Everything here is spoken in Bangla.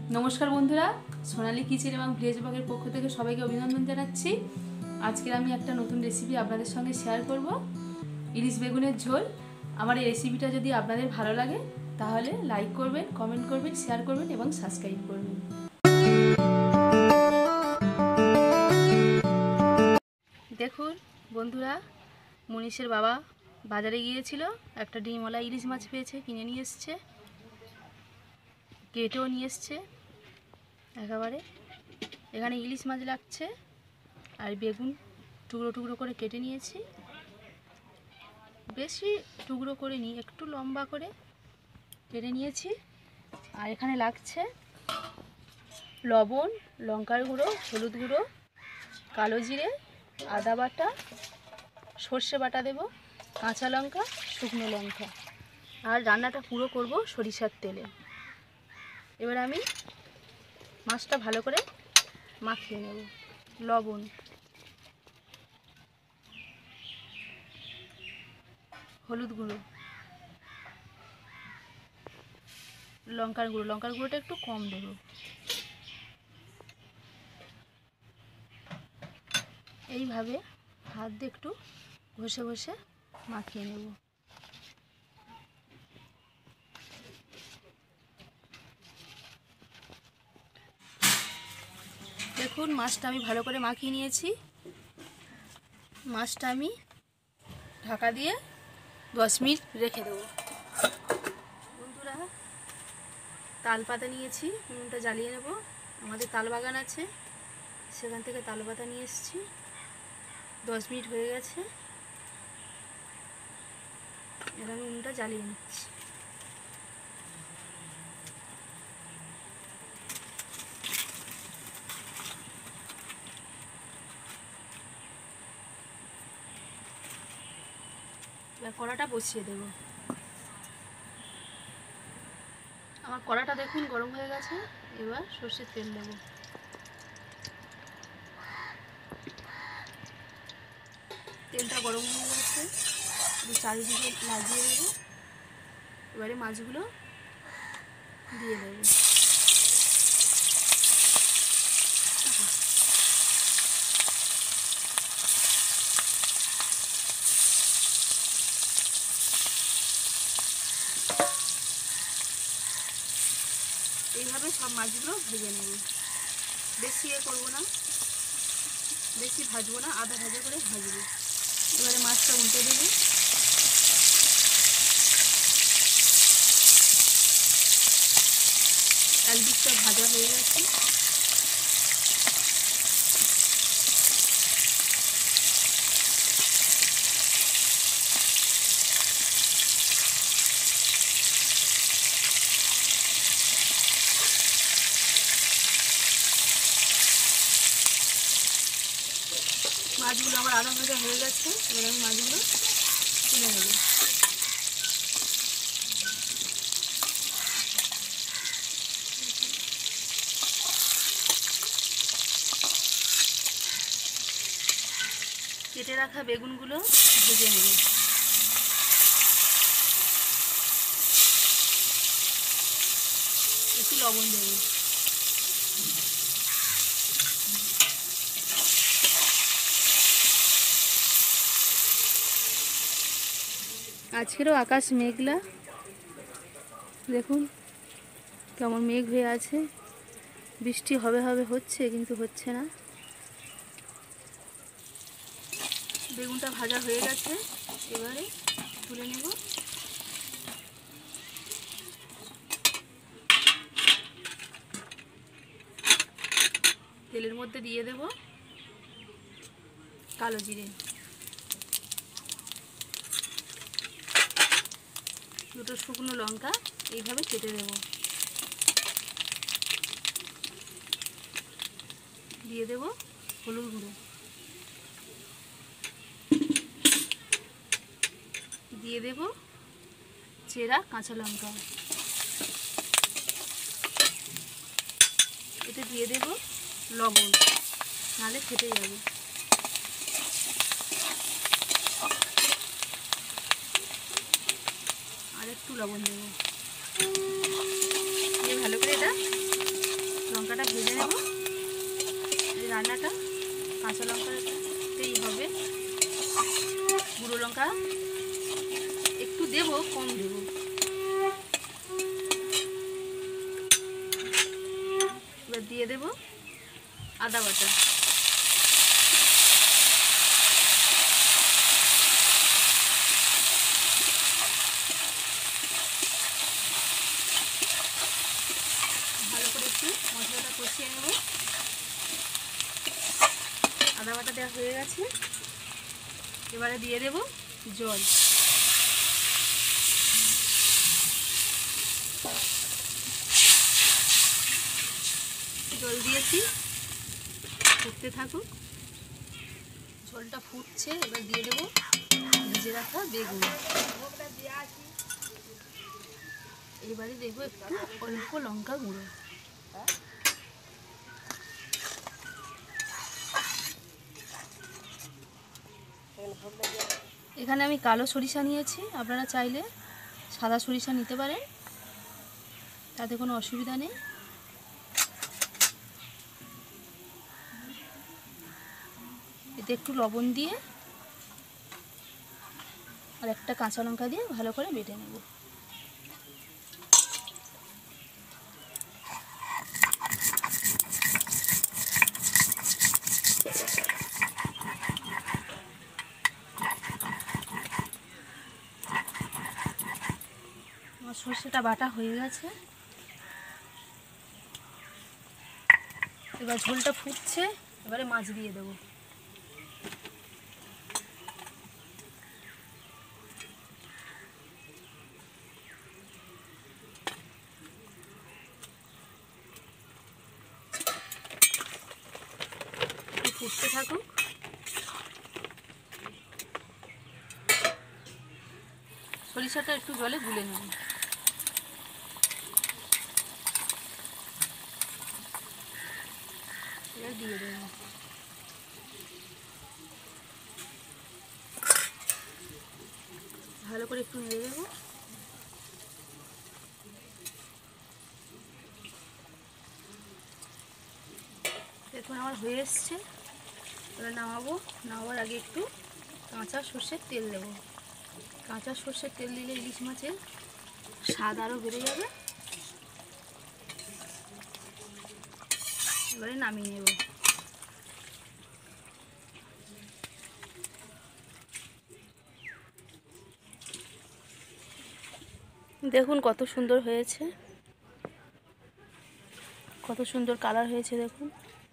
नमस्कार बंधुरा सोनाली किचेन और ভিলেজ ব্লগের পক্ষ থেকে সবাইকে অভিনন্দন জানাচ্ছি। আজকে আমি একটা নতুন রেসিপি আপনাদের সঙ্গে শেয়ার করব, ইলিশ বেগুনের ঝোল। আমার এই রেসিপিটা যদি আপনাদের ভালো লাগে তাহলে লাইক করবেন, কমেন্ট করবেন, শেয়ার করবেন এবং সাবস্ক্রাইব করবেন। দেখুন বন্ধুরা, মনীষের বাবা বাজারে গিয়েছিল, একটা ডিমওয়ালা ইলিশ মাছ পেয়েছে, কিনে নিয়ে এসছে, কেটেও নিয়ে এসছে। একেবারে এখানে ইলিশ মাছ লাগছে আর বেগুন টুকরো টুকরো করে কেটে নিয়েছি, বেশি টুকরো করে নিয়ে একটু লম্বা করে কেটে নিয়েছি। আর এখানে লাগছে লবণ, লঙ্কার গুঁড়ো, হলুদ গুঁড়ো, কালো জিরে, আদা বাটা, সর্ষে বাটা দেব, কাঁচা লঙ্কা, শুকনো লঙ্কা। আর রান্নাটা পুরো করব সরিষার তেলে। এবার আমি মাছটা ভালো করে মাখিয়ে নেব। লবণ, হলুদ গুঁড়ো, লঙ্কার গুঁড়োটা একটু কম দেব। এইভাবে হাত দিয়ে একটু ঘষে ঘষে মাখিয়ে নেব। দেখুন মাছটা আমি ভালো করে মাখিয়ে নিয়েছি। মাছটা আমি ঢাকা দিয়ে 10 মিনিট রেখে দেবো। বন্ধুরা, তাল পাতা নিয়েছি, উনুনটা জ্বালিয়ে নেব। আমাদের তাল বাগান আছে, সেখান থেকে তাল পাতা নিয়ে এসেছি। 10 মিনিট হয়ে গেছে, এবার আমি উনুনটা জ্বালিয়ে নিচ্ছি। এবার কড়াটা বসিয়ে দেব। আমার কড়াটা দেখুন গরম হয়ে গেছে। এবার সর্ষের তেল দেব। তেলটা গরম হয়ে গেছে, চারিদিকে লাগিয়ে দেবো। এবারে মাছগুলো দিয়ে দেবো। এইভাবে সব মাছগুলো ভেজে নেব। বেশি করবো না, বেশি ভাজবো না, আধা ভাজা করে ভাজবো। এবারে মাছটা উল্টে দেবো। একদিকটা ভাজা হয়ে গেছে। মাছগুলো আমার আধা ভাজা হয়ে গেছে। এবার আমি মাছগুলো তুলে নেব। কেটে রাখা বেগুনগুলো ভেজে নেব। একটু লবণ দেব। আজকেরও আকাশ মেঘলা, দেখুন কেমন মেঘ হয়ে আছে। বৃষ্টি হবে হবে হচ্ছে, কিন্তু হচ্ছে না। বেগুনটা ভাজা হয়ে গেছে, এবারে তুলে নেব। তেলের মধ্যে দিয়ে দেব কালো জিরে, দুটো শুকনো লঙ্কা এইভাবে কেটে দেব। দিয়ে দেব হলুদ গুঁড়ো, দিয়ে দেব চেরা কাঁচা লঙ্কা, এতে দিয়ে দেব লবণ, নাহলে ফেটে যাবে। আর একটু লবণ দেব। ভালো করে এটা রান্নাটা কাঁচা লঙ্কাতেই হবে, গুঁড়ো লঙ্কা একটু দেবো, কম দেবো। এবার দিয়ে দেব আদা বাটা, ভালো করে একটু মশলাটা কষিয়ে নেব। আদা বাটা দেওয়া হয়ে গেছে, এবারে দিয়ে দেব জল। জল দিয়েছি, ফুটতে থাকুক। ঝোলটা ফুটছে, এবার দিয়ে দেবো ভিজে রাখা বেগুন। এবারে দেবো একটু অল্প লঙ্কা গুঁড়ো। এখানে আমি কালো সরিষা নিয়েছি, আপনারা চাইলে সাদা সরিষা নিতে পারেন, তাতে কোনো অসুবিধা নেই। এতে একটু লবণ দিয়ে আর একটা কাঁচা লঙ্কা দিয়ে ভালো করে বেটে নেব। আমার সর্ষেটা বাটা হয়ে গেছে, এবার ঝোলটা ফুটছে, এবারে মাছ দিয়ে দেবো। ফুটতে থাকুক। সরিষাটা একটু জলে গুলে নেব। এবার দিয়ে দেবো। ভালো করে একটু নেড়ে দেবো। দেখুন আমার হয়ে এসছে, এবার নামাবো। নামাবার আগে একটু কাঁচা সর্ষের তেল দেবো। কাঁচা সর্ষের তেল দিলে ইলিশ মাছের স্বাদ আরও বেড়ে যাবে। এবারে নামিয়ে নেব। দেখুন কত সুন্দর হয়েছে, কত সুন্দর কালার হয়েছে দেখুন।